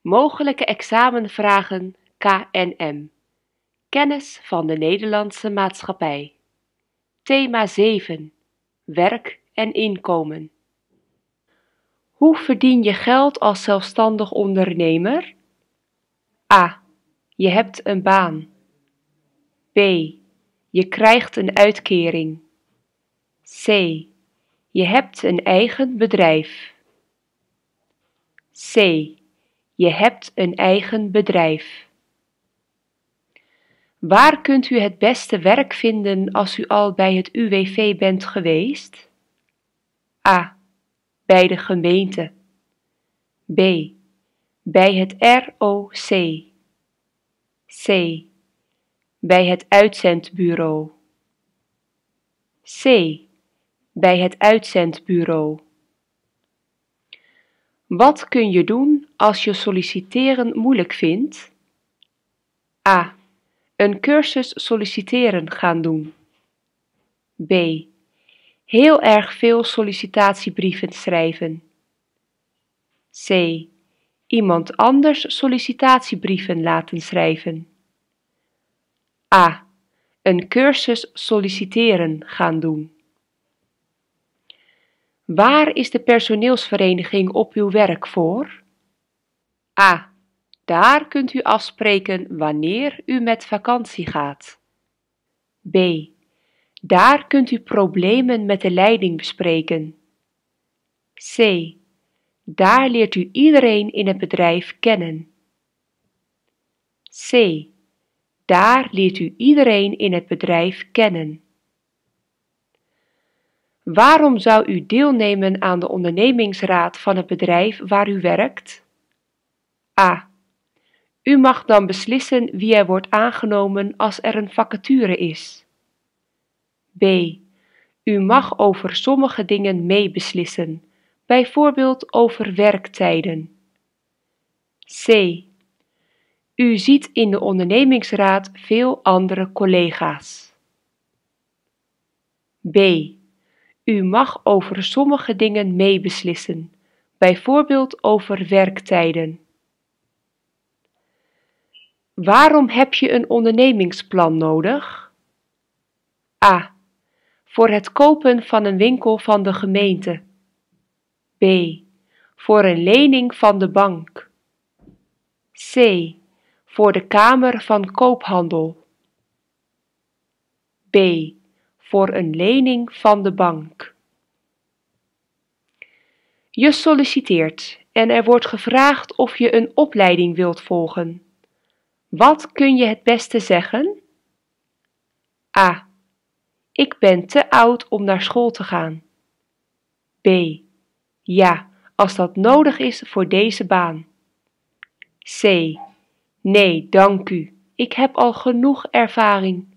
Mogelijke examenvragen KNM. Kennis van de Nederlandse maatschappij. Thema 7. Werk en inkomen. Hoe verdien je geld als zelfstandig ondernemer? A. Je hebt een baan. B. Je krijgt een uitkering. C. Je hebt een eigen bedrijf. C. Je hebt een eigen bedrijf. Waar kunt u het beste werk vinden als u al bij het UWV bent geweest? A. Bij de gemeente. B. Bij het ROC. C. Bij het uitzendbureau. C. Bij het uitzendbureau. Wat kun je doen als je solliciteren moeilijk vindt? A. Een cursus solliciteren gaan doen. B. Heel erg veel sollicitatiebrieven schrijven. C. Iemand anders sollicitatiebrieven laten schrijven. A. Een cursus solliciteren gaan doen. Waar is de personeelsvereniging op uw werk voor? A. Daar kunt u afspreken wanneer u met vakantie gaat. B. Daar kunt u problemen met de leiding bespreken. C. Daar leert u iedereen in het bedrijf kennen. C. Daar leert u iedereen in het bedrijf kennen. Waarom zou u deelnemen aan de ondernemingsraad van het bedrijf waar u werkt? A. U mag dan beslissen wie er wordt aangenomen als er een vacature is. B. U mag over sommige dingen meebeslissen, bijvoorbeeld over werktijden. C. U ziet in de ondernemingsraad veel andere collega's. B. U mag over sommige dingen meebeslissen, bijvoorbeeld over werktijden. Waarom heb je een ondernemingsplan nodig? A. Voor het kopen van een winkel van de gemeente. B. Voor een lening van de bank. C. Voor de Kamer van Koophandel. B. Voor een lening van de bank. Je solliciteert en er wordt gevraagd of je een opleiding wilt volgen. Wat kun je het beste zeggen? A. Ik ben te oud om naar school te gaan. B. Ja, als dat nodig is voor deze baan. C. Nee, dank u. Ik heb al genoeg ervaring.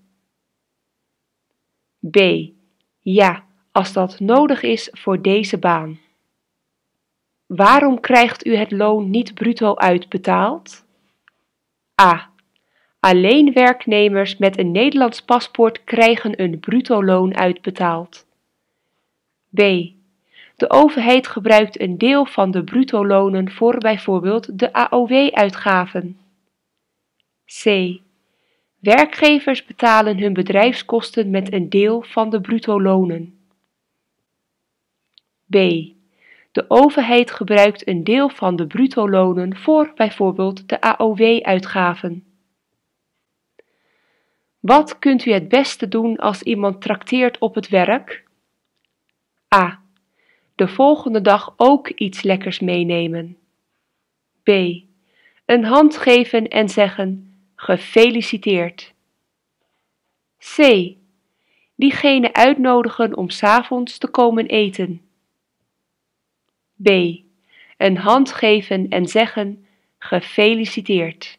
B. Ja, als dat nodig is voor deze baan. Waarom krijgt u het loon niet bruto uitbetaald? A. Alleen werknemers met een Nederlands paspoort krijgen een bruto loon uitbetaald. B. De overheid gebruikt een deel van de bruto lonen voor bijvoorbeeld de AOW-uitgaven. C. Werkgevers betalen hun bedrijfskosten met een deel van de bruto lonen. B. De overheid gebruikt een deel van de bruto lonen voor bijvoorbeeld de AOW-uitgaven. Wat kunt u het beste doen als iemand trakteert op het werk? A. De volgende dag ook iets lekkers meenemen. B. Een hand geven en zeggen: gefeliciteerd. C. Diegene uitnodigen om 's avonds te komen eten. B. Een hand geven en zeggen: gefeliciteerd.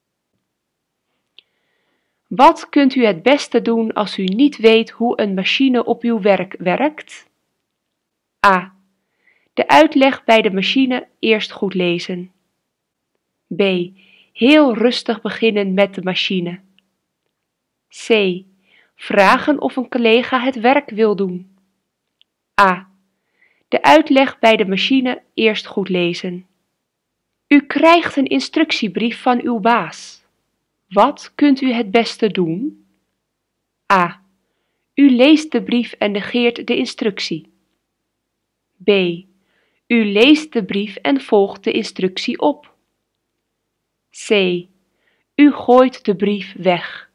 Wat kunt u het beste doen als u niet weet hoe een machine op uw werk werkt? A. De uitleg bij de machine eerst goed lezen. B. Heel rustig beginnen met de machine. C. Vragen of een collega het werk wil doen. A. De uitleg bij de machine eerst goed lezen. U krijgt een instructiebrief van uw baas. Wat kunt u het beste doen? A. U leest de brief en negeert de instructie. B. U leest de brief en volgt de instructie op. C. U gooit de brief weg.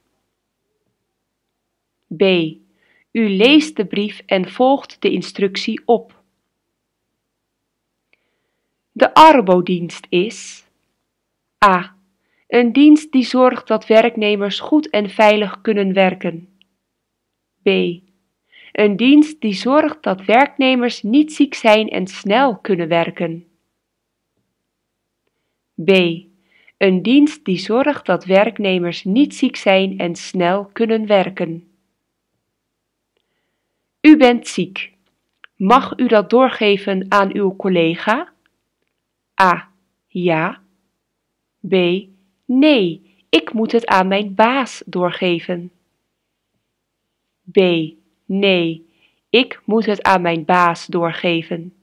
B. U leest de brief en volgt de instructie op. De arbodienst is A. Een dienst die zorgt dat werknemers goed en veilig kunnen werken. B. Een dienst die zorgt dat werknemers niet ziek zijn en snel kunnen werken. B. Een dienst die zorgt dat werknemers niet ziek zijn en snel kunnen werken. U bent ziek. Mag u dat doorgeven aan uw collega? A. Ja. B. Nee, ik moet het aan mijn baas doorgeven. B. Nee, ik moet het aan mijn baas doorgeven.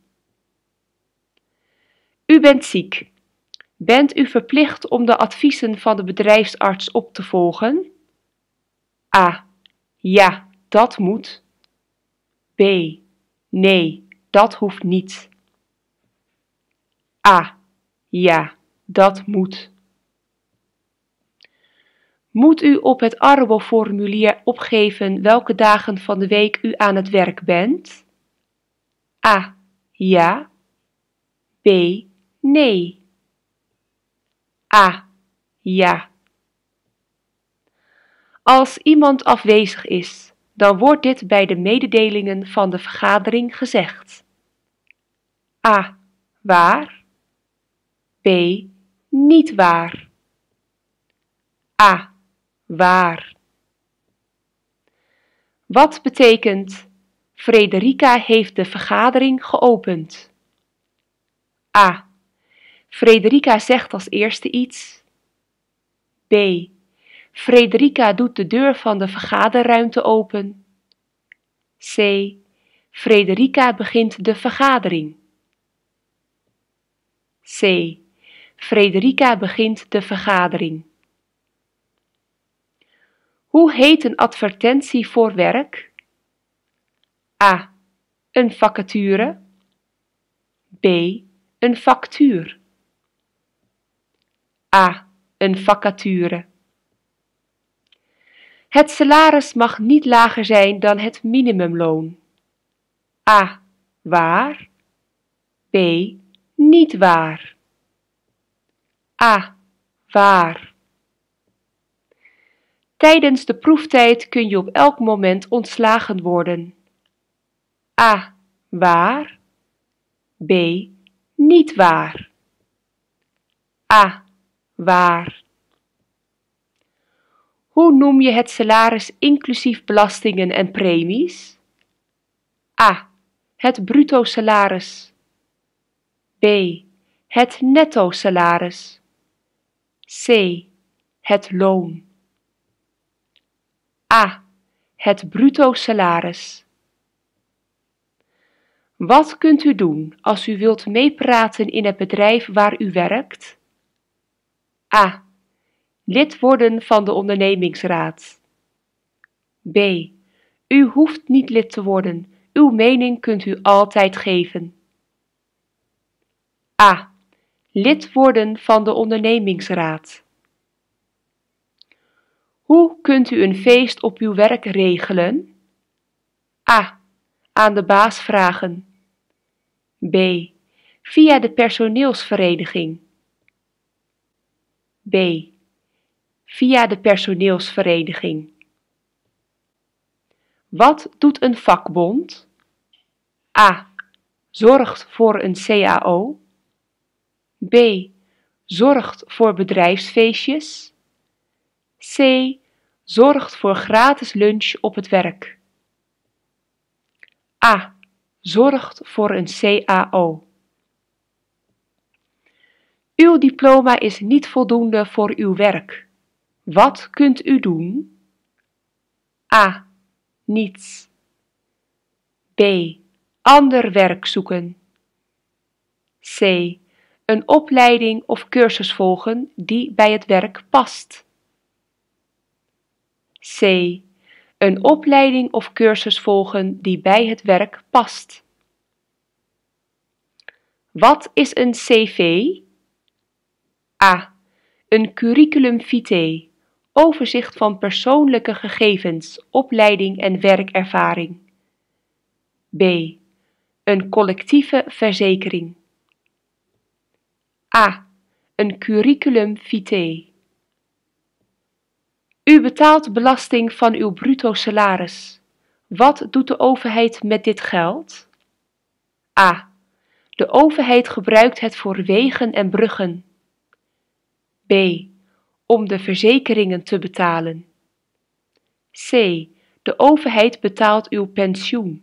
U bent ziek. Bent u verplicht om de adviezen van de bedrijfsarts op te volgen? A. Ja, dat moet. B. Nee, dat hoeft niet. A. Ja, dat moet. Moet u op het arbo-formulier opgeven welke dagen van de week u aan het werk bent? A. Ja. B. Nee. A. Ja. Als iemand afwezig is, dan wordt dit bij de mededelingen van de vergadering gezegd. A. Waar. B. Niet waar. A. Waar. Wat betekent Frederica heeft de vergadering geopend? A. Frederica zegt als eerste iets. B. Frederica doet de deur van de vergaderruimte open. C. Frederica begint de vergadering. C. Frederica begint de vergadering. Hoe heet een advertentie voor werk? A. Een vacature. B. Een factuur. A. Een vacature. Het salaris mag niet lager zijn dan het minimumloon. A. Waar. B. Niet waar. A. Waar. Tijdens de proeftijd kun je op elk moment ontslagen worden. A. Waar. B. Niet waar. A. Waar. Hoe noem je het salaris inclusief belastingen en premies? A. Het bruto salaris. B. Het netto salaris. C. Het loon. A. Het bruto salaris. Wat kunt u doen als u wilt meepraten in het bedrijf waar u werkt? A. Lid worden van de ondernemingsraad. B. U hoeft niet lid te worden. Uw mening kunt u altijd geven. A. Lid worden van de ondernemingsraad. Hoe kunt u een feest op uw werk regelen? A. Aan de baas vragen. B. Via de personeelsvereniging. B. Via de personeelsvereniging. Wat doet een vakbond? A. Zorgt voor een CAO. B. Zorgt voor bedrijfsfeestjes. C. Zorgt voor gratis lunch op het werk. A. Zorgt voor een CAO. Uw diploma is niet voldoende voor uw werk. Wat kunt u doen? A. Niets. B. Ander werk zoeken. C. Een opleiding of cursus volgen die bij het werk past. C. Een opleiding of cursus volgen die bij het werk past. Wat is een cv? A. Een curriculum vitae, overzicht van persoonlijke gegevens, opleiding en werkervaring. B. Een collectieve verzekering. A. Een curriculum vitae. U betaalt belasting van uw bruto salaris. Wat doet de overheid met dit geld? A. De overheid gebruikt het voor wegen en bruggen. B. Om de verzekeringen te betalen. C. De overheid betaalt uw pensioen.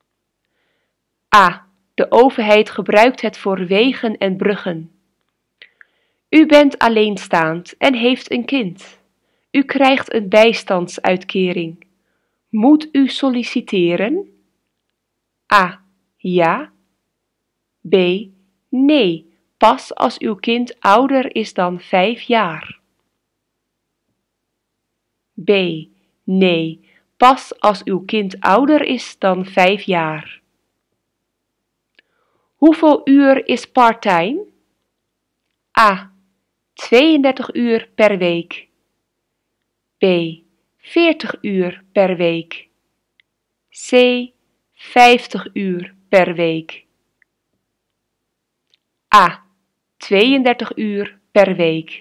A. De overheid gebruikt het voor wegen en bruggen. U bent alleenstaand en heeft een kind. U krijgt een bijstandsuitkering. Moet u solliciteren? A. Ja. B. Nee, pas als uw kind ouder is dan 5 jaar. B. Nee, pas als uw kind ouder is dan 5 jaar. Hoeveel uur is parttime? A. 32 uur per week. B. 40 uur per week. C. 50 uur per week. A. 32 uur per week.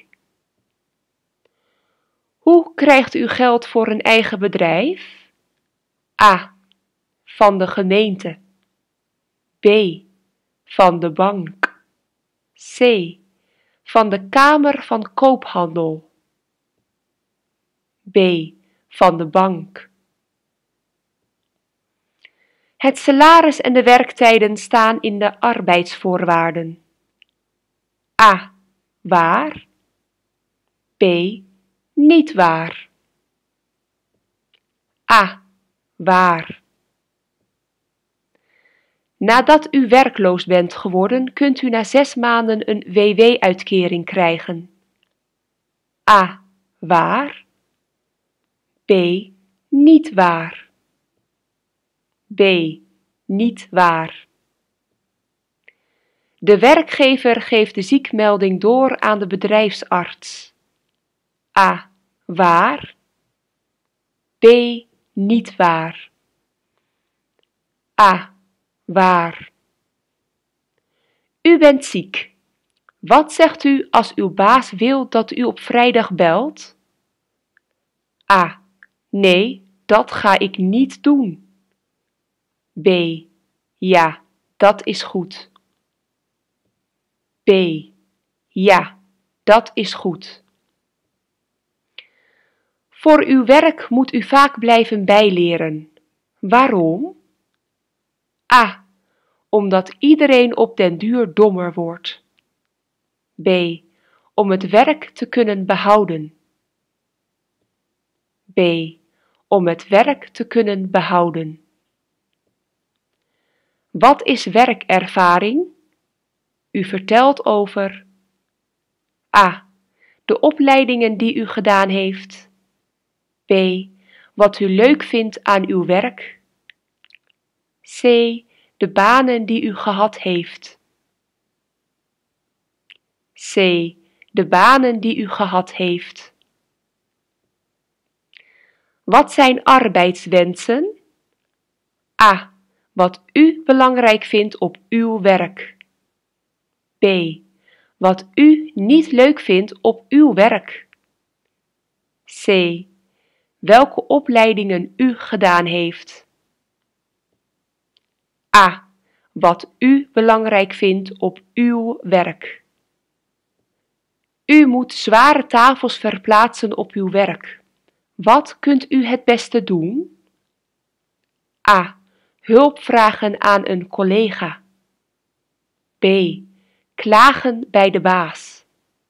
Hoe krijgt u geld voor een eigen bedrijf? A. Van de gemeente. B. Van de bank. C. Van de Kamer van Koophandel. B. Van de bank. Het salaris en de werktijden staan in de arbeidsvoorwaarden. A. Waar. B. Niet waar. A. Waar. Nadat u werkloos bent geworden, kunt u na 6 maanden een WW-uitkering krijgen. A. Waar. B. Niet waar. B. Niet waar. De werkgever geeft de ziekmelding door aan de bedrijfsarts. A. Waar. B. Niet waar. A. Waar. U bent ziek. Wat zegt u als uw baas wil dat u op vrijdag belt? A. Nee, dat ga ik niet doen. B. Ja, dat is goed. B. Ja, dat is goed. Voor uw werk moet u vaak blijven bijleren. Waarom? A. Omdat iedereen op den duur dommer wordt. B. Om het werk te kunnen behouden. B. Om het werk te kunnen behouden. Wat is werkervaring? U vertelt over A. De opleidingen die u gedaan heeft. B. Wat u leuk vindt aan uw werk. C. De banen die u gehad heeft. C. De banen die u gehad heeft. Wat zijn arbeidswensen? A. Wat u belangrijk vindt op uw werk. B. Wat u niet leuk vindt op uw werk. C. Welke opleidingen u gedaan heeft. A. Wat u belangrijk vindt op uw werk. U moet zware tafels verplaatsen op uw werk. Wat kunt u het beste doen? A. Hulp vragen aan een collega. B. Klagen bij de baas.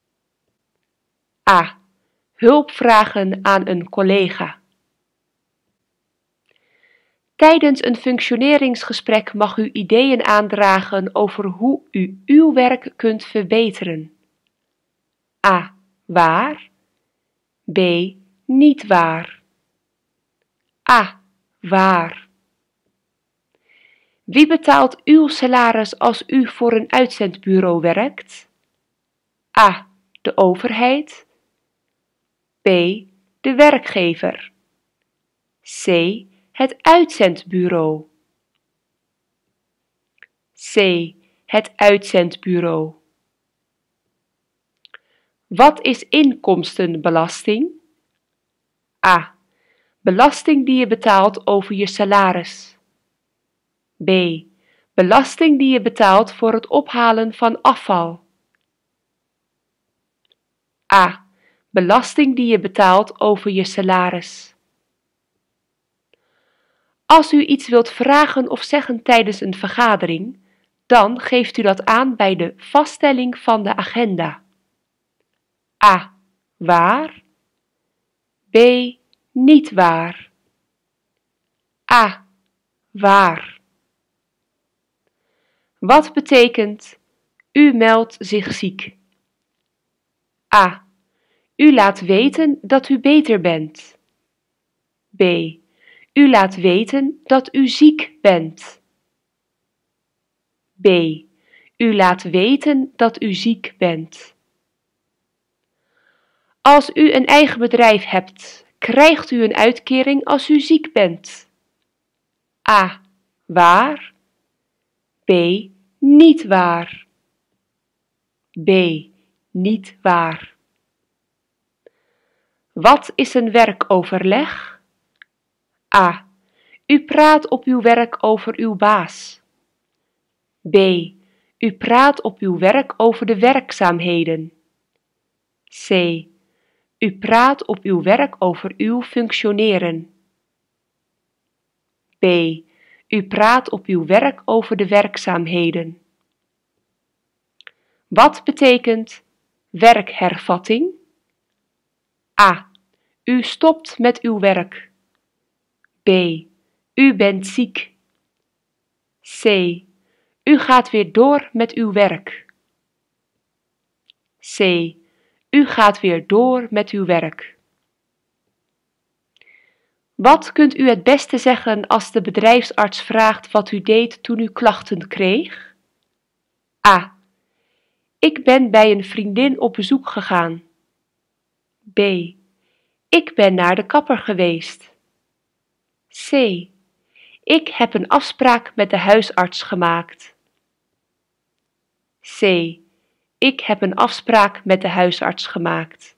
A. Hulp vragen aan een collega. Tijdens een functioneringsgesprek mag u ideeën aandragen over hoe u uw werk kunt verbeteren. A. Waar. B. Niet waar. A. Waar. Wie betaalt uw salaris als u voor een uitzendbureau werkt? A. De overheid. B. De werkgever. C. Het uitzendbureau. C. Het uitzendbureau. Wat is inkomstenbelasting? A. Belasting die je betaalt over je salaris. B. Belasting die je betaalt voor het ophalen van afval. A. Belasting die je betaalt over je salaris. Als u iets wilt vragen of zeggen tijdens een vergadering, dan geeft u dat aan bij de vaststelling van de agenda. A. Waar. B. Niet waar. A. Waar. Wat betekent u meldt zich ziek? A. U laat weten dat u beter bent. B. U laat weten dat u ziek bent. B. U laat weten dat u ziek bent. Als u een eigen bedrijf hebt, krijgt u een uitkering als u ziek bent. A. Waar. B. Niet waar. B. Niet waar. Wat is een werkoverleg? A. U praat op uw werk over uw baas. B. U praat op uw werk over de werkzaamheden. C. U praat op uw werk over uw functioneren. B. U praat op uw werk over de werkzaamheden. Wat betekent werkhervatting? A. U stopt met uw werk. B. U bent ziek. C. U gaat weer door met uw werk. C. U gaat weer door met uw werk. Wat kunt u het beste zeggen als de bedrijfsarts vraagt wat u deed toen u klachten kreeg? A. Ik ben bij een vriendin op bezoek gegaan. B. Ik ben naar de kapper geweest. C. Ik heb een afspraak met de huisarts gemaakt. C. Ik heb een afspraak met de huisarts gemaakt.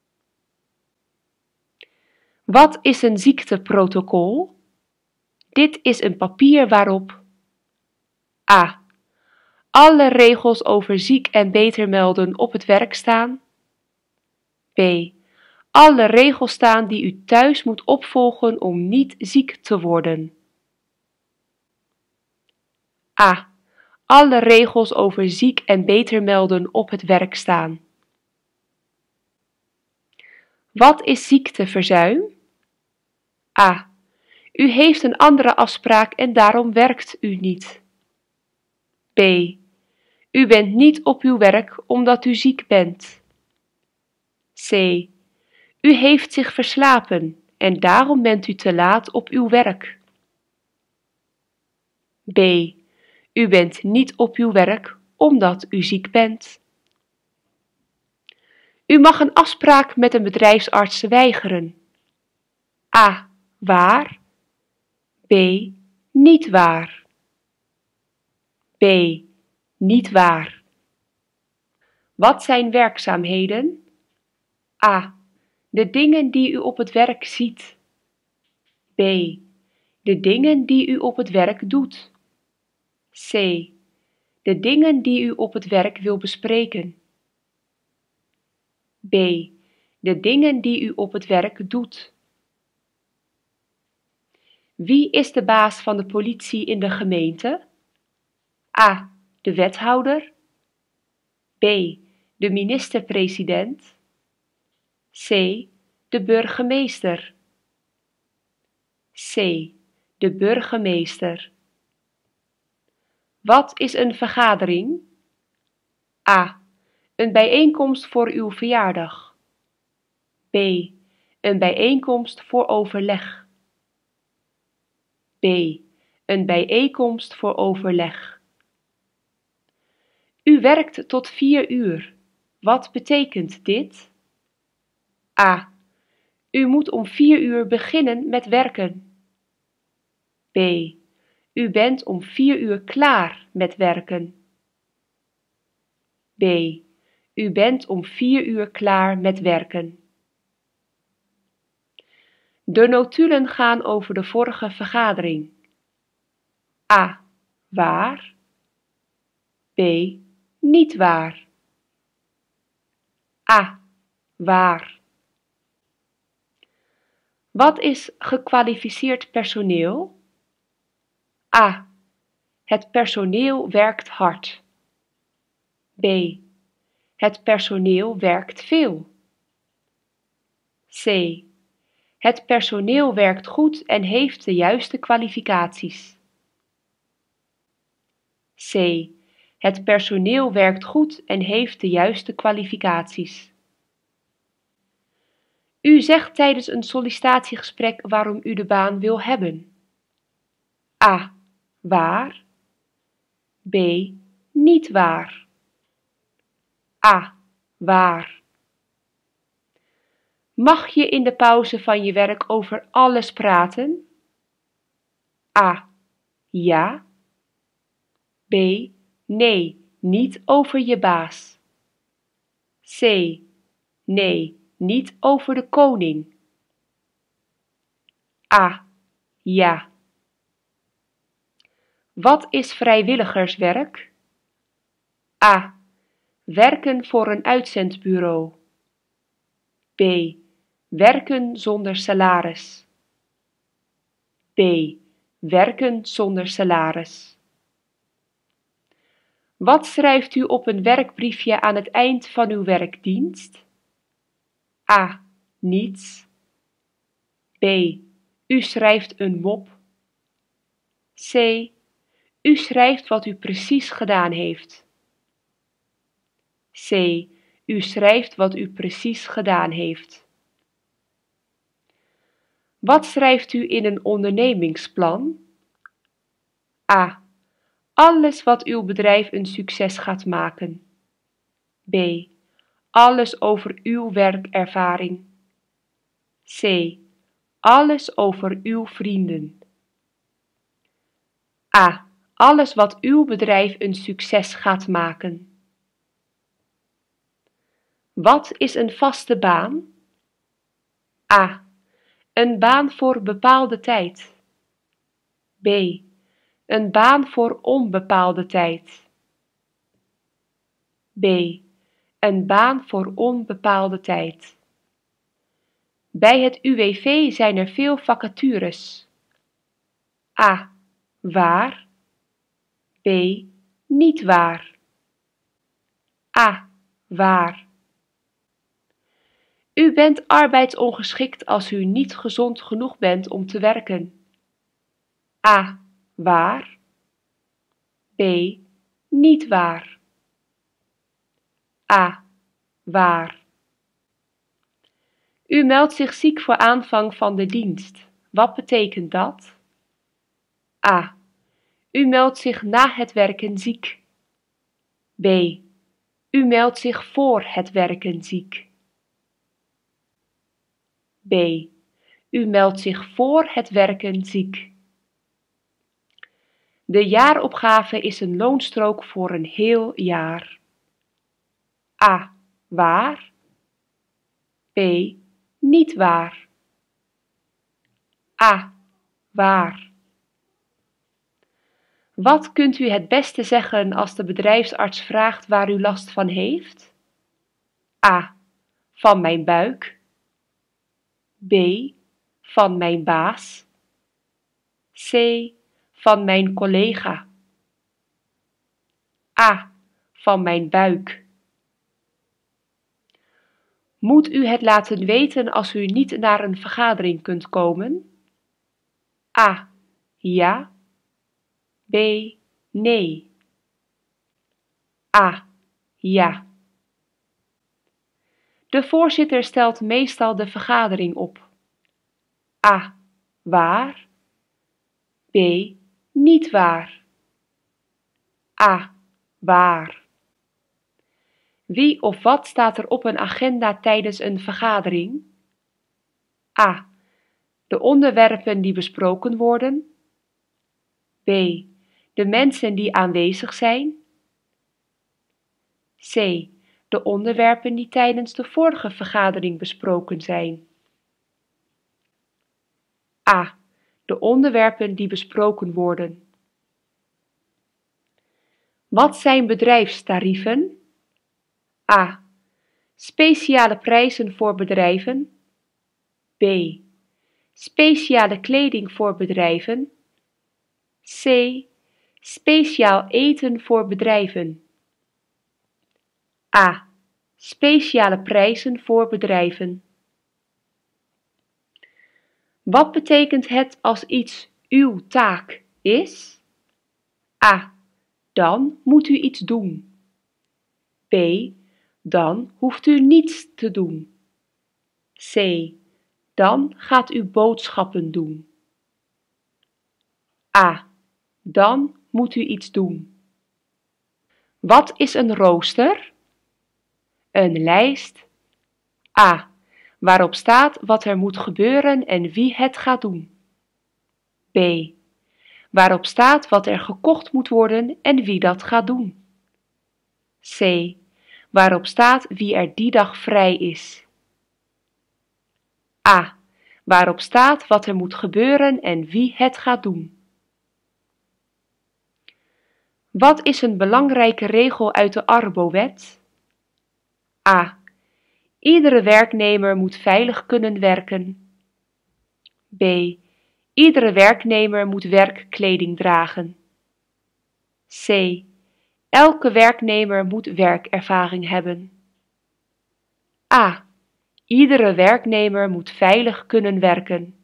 Wat is een ziekteprotocol? Dit is een papier waarop A. Alle regels over ziek en beter melden op het werk staan. B. Alle regels staan die u thuis moet opvolgen om niet ziek te worden. A. Alle regels over ziek en beter melden op het werk staan. Wat is ziekteverzuim? A. U heeft een andere afspraak en daarom werkt u niet. B. U bent niet op uw werk omdat u ziek bent. C. U heeft zich verslapen en daarom bent u te laat op uw werk. B. U bent niet op uw werk omdat u ziek bent. U mag een afspraak met een bedrijfsarts weigeren. A. Waar. B. Niet waar. B. Niet waar. Wat zijn werkzaamheden? A. De dingen die u op het werk ziet. B. De dingen die u op het werk doet. C. De dingen die u op het werk wil bespreken. B. De dingen die u op het werk doet. Wie is de baas van de politie in de gemeente? A. De wethouder. B. De minister-president. C. De burgemeester. C. de burgemeester. Wat is een vergadering? A. Een bijeenkomst voor uw verjaardag. B. Een bijeenkomst voor overleg. B. Een bijeenkomst voor overleg. U werkt tot 4 uur. Wat betekent dit? A. U moet om 4 uur beginnen met werken. B. U bent om 4 uur klaar met werken. B. U bent om 4 uur klaar met werken. De notulen gaan over de vorige vergadering. A. Waar. B. Niet waar. A. Waar. Wat is gekwalificeerd personeel? A. Het personeel werkt hard. B. Het personeel werkt veel. C. Het personeel werkt goed en heeft de juiste kwalificaties. C. Het personeel werkt goed en heeft de juiste kwalificaties. U zegt tijdens een sollicitatiegesprek waarom u de baan wil hebben. A. Waar. B. Niet waar. A. Waar. Mag je in de pauze van je werk over alles praten? A. Ja. B. Nee, niet over je baas. C. Nee, niet over de koning. A. Ja. Wat is vrijwilligerswerk? A. Werken voor een uitzendbureau. B. Werken zonder salaris. B. Werken zonder salaris. Wat schrijft u op een werkbriefje aan het eind van uw werkdienst? A. Niets. B. U schrijft een mop. C. U schrijft wat u precies gedaan heeft. C. U schrijft wat u precies gedaan heeft. Wat schrijft u in een ondernemingsplan? A. Alles wat uw bedrijf een succes gaat maken. B. Alles over uw werkervaring. C. Alles over uw vrienden. A. Alles wat uw bedrijf een succes gaat maken. Wat is een vaste baan? A. Een baan voor bepaalde tijd. B. Een baan voor onbepaalde tijd. B. Een baan voor onbepaalde tijd. Bij het UWV zijn er veel vacatures. A. Waar. B. Niet waar. A. Waar. U bent arbeidsongeschikt als u niet gezond genoeg bent om te werken. A. Waar. B. Niet waar. A. Waar. U meldt zich ziek voor aanvang van de dienst. Wat betekent dat? A. U meldt zich na het werken ziek. B. U meldt zich voor het werken ziek. B. U meldt zich voor het werken ziek. De jaaropgave is een loonstrook voor een heel jaar. A. Waar. B. Niet waar. A. Waar. Wat kunt u het beste zeggen als de bedrijfsarts vraagt waar u last van heeft? A. Van mijn buik. B. Van mijn baas. C. Van mijn collega. A. Van mijn buik. Moet u het laten weten als u niet naar een vergadering kunt komen? A. ja. B. Nee. A. Ja. De voorzitter stelt meestal de vergadering op. A. Waar. B. Niet waar. A. Waar. Wie of wat staat er op een agenda tijdens een vergadering? A. De onderwerpen die besproken worden. B. De mensen die aanwezig zijn. C. De onderwerpen die tijdens de vorige vergadering besproken zijn. A. De onderwerpen die besproken worden. Wat zijn bedrijfstarieven? A. Speciale prijzen voor bedrijven. B. Speciale kleding voor bedrijven. C. Speciaal eten voor bedrijven. A. Speciale prijzen voor bedrijven. Wat betekent het als iets uw taak is? A. Dan moet u iets doen. B. Dan hoeft u niets te doen. C. Dan gaat u boodschappen doen. A. Dan moet u iets doen. Wat is een rooster? Een lijst. A. Waarop staat wat er moet gebeuren en wie het gaat doen. B. Waarop staat wat er gekocht moet worden en wie dat gaat doen. C. Waarop staat wie er die dag vrij is. A. Waarop staat wat er moet gebeuren en wie het gaat doen. Wat is een belangrijke regel uit de Arbowet? A. Iedere werknemer moet veilig kunnen werken. B. Iedere werknemer moet werkkleding dragen. C. Elke werknemer moet werkervaring hebben. A. Iedere werknemer moet veilig kunnen werken.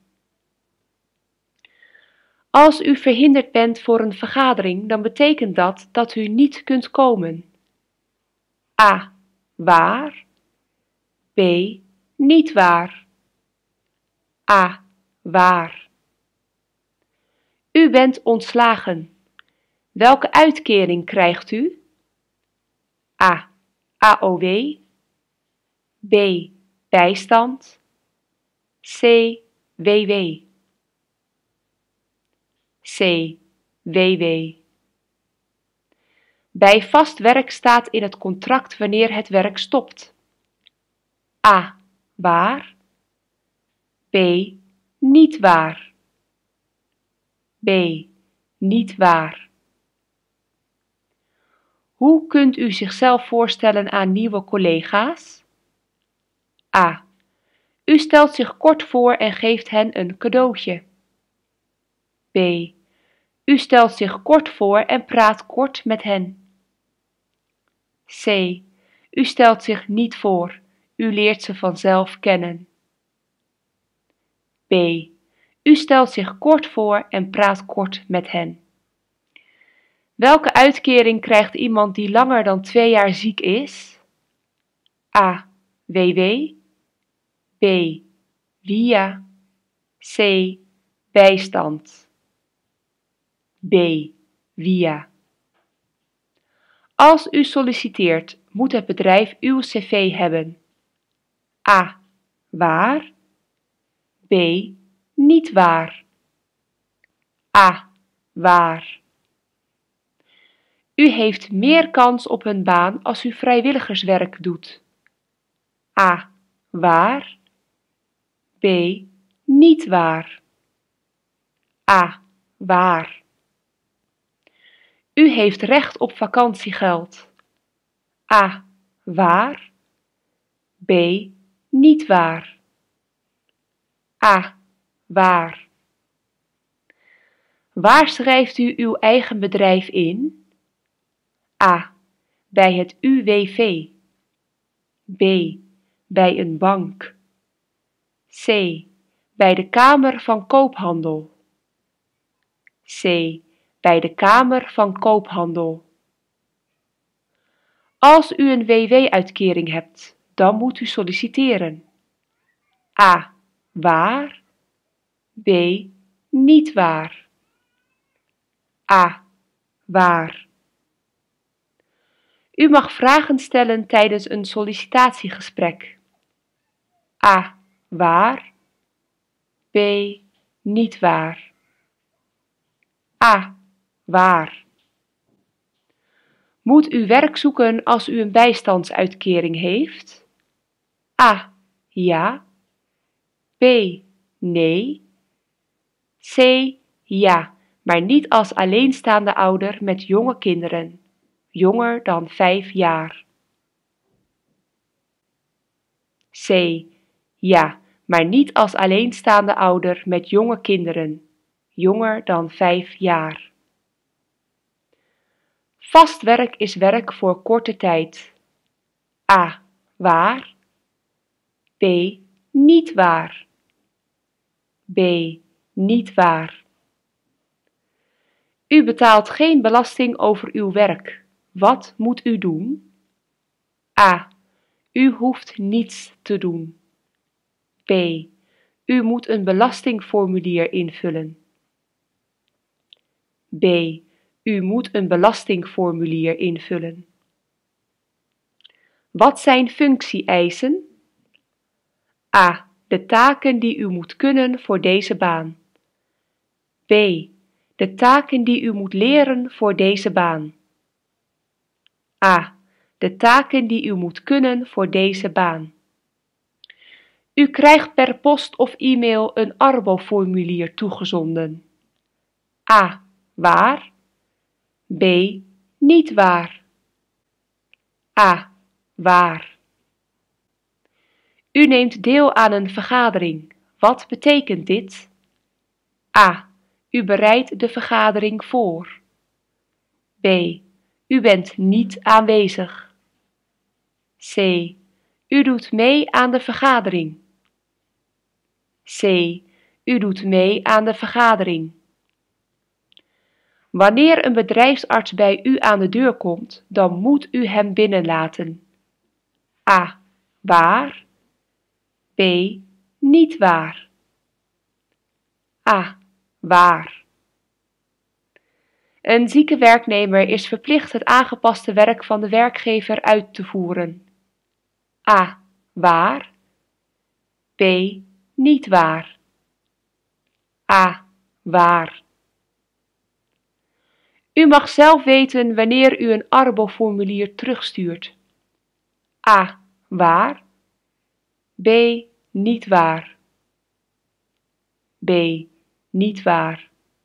Als u verhinderd bent voor een vergadering, dan betekent dat dat u niet kunt komen. A. Waar. B. Niet waar. A. Waar. U bent ontslagen. Welke uitkering krijgt u? A. AOW. B. Bijstand. C. WW. C. WW. Bij vast werk staat in het contract wanneer het werk stopt. A. Waar. B. Niet waar. B. Niet waar. Hoe kunt u zichzelf voorstellen aan nieuwe collega's? A. U stelt zich kort voor en geeft hen een cadeautje. B. U stelt zich kort voor en praat kort met hen. C. U stelt zich niet voor, u leert ze vanzelf kennen. B. U stelt zich kort voor en praat kort met hen. Welke uitkering krijgt iemand die langer dan 2 jaar ziek is? A. WW. B. WIA. C. Bijstand. B. WIA. Als u solliciteert, moet het bedrijf uw cv hebben. A. Waar. B. Niet waar. A. Waar. U heeft meer kans op een baan als u vrijwilligerswerk doet. A. Waar. B. Niet waar. A. Waar. U heeft recht op vakantiegeld. A. Waar. B. Niet waar. A. Waar. Waar schrijft u uw eigen bedrijf in? A. Bij het UWV. B. Bij een bank. C. Bij de Kamer van Koophandel. C. Bij de Kamer van Koophandel. Als u een WW-uitkering hebt, dan moet u solliciteren. A. Waar. B. Niet waar. A. Waar. U mag vragen stellen tijdens een sollicitatiegesprek. A. Waar. B. Niet waar. A. Waar. Moet u werk zoeken als u een bijstandsuitkering heeft? A. Ja. B. Nee. C. Ja, maar niet als alleenstaande ouder met jonge kinderen, jonger dan 5 jaar. C. Ja, maar niet als alleenstaande ouder met jonge kinderen, jonger dan 5 jaar. Vast werk is werk voor korte tijd. A. Waar. B. Niet waar. B. Niet waar. U betaalt geen belasting over uw werk. Wat moet u doen? A. U hoeft niets te doen. B. U moet een belastingformulier invullen. B. U moet een belastingformulier invullen. Wat zijn functie-eisen? A. De taken die u moet kunnen voor deze baan. B. De taken die u moet leren voor deze baan. A. De taken die u moet kunnen voor deze baan. U krijgt per post of e-mail een Arbo-formulier toegezonden. A. Waar. B. Niet waar. A. Waar. U neemt deel aan een vergadering. Wat betekent dit? A. U bereidt de vergadering voor. B. U bent niet aanwezig. C. U doet mee aan de vergadering. C. U doet mee aan de vergadering. Wanneer een bedrijfsarts bij u aan de deur komt, dan moet u hem binnenlaten. A. Waar. B. Niet waar. A. Waar. Een zieke werknemer is verplicht het aangepaste werk van de werkgever uit te voeren. A. Waar. B. Niet waar. A. Waar. U mag zelf weten wanneer u een Arbo-formulier terugstuurt. A. Waar. B. Niet waar. B. Niet waar.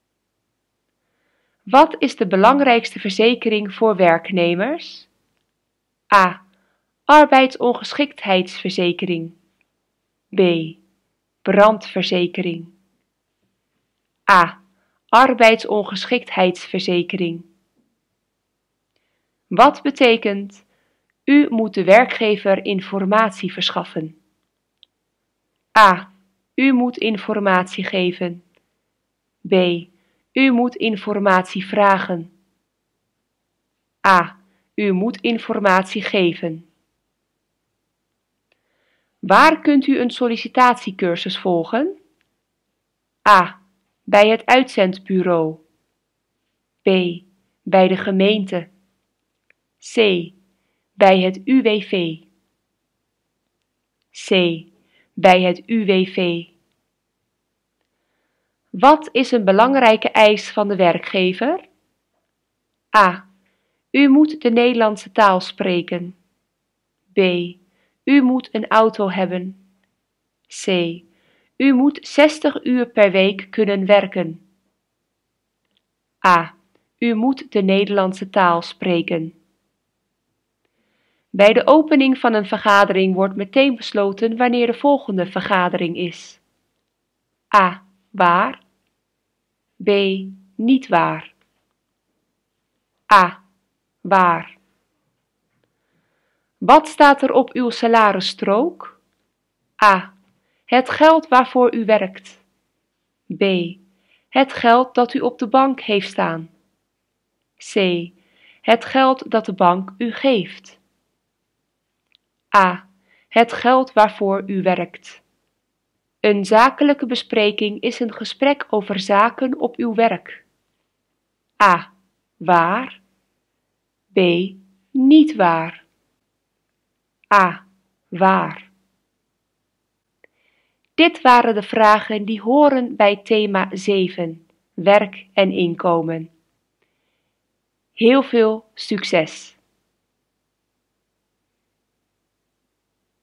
Wat is de belangrijkste verzekering voor werknemers? A. Arbeidsongeschiktheidsverzekering. B. Brandverzekering. A. Arbeidsongeschiktheidsverzekering. Wat betekent: u moet de werkgever informatie verschaffen? A. U moet informatie geven. B. U moet informatie vragen. A. U moet informatie geven. Waar kunt u een sollicitatiecursus volgen? A. Bij het uitzendbureau. B. Bij de gemeente. C. Bij het UWV. C. Bij het UWV. Wat is een belangrijke eis van de werkgever? A. U moet de Nederlandse taal spreken. B. U moet een auto hebben. C. U moet 60 uur per week kunnen werken. A. U moet de Nederlandse taal spreken. Bij de opening van een vergadering wordt meteen besloten wanneer de volgende vergadering is. A. Waar. B. Niet waar. A. Waar. Wat staat er op uw salarisstrook? A. Het geld waarvoor u werkt. B. Het geld dat u op de bank heeft staan. C. Het geld dat de bank u geeft. A. Het geld waarvoor u werkt. Een zakelijke bespreking is een gesprek over zaken op uw werk. A. Waar. B. Niet waar. A. Waar. Dit waren de vragen die horen bij thema 7, werk en inkomen. Heel veel succes!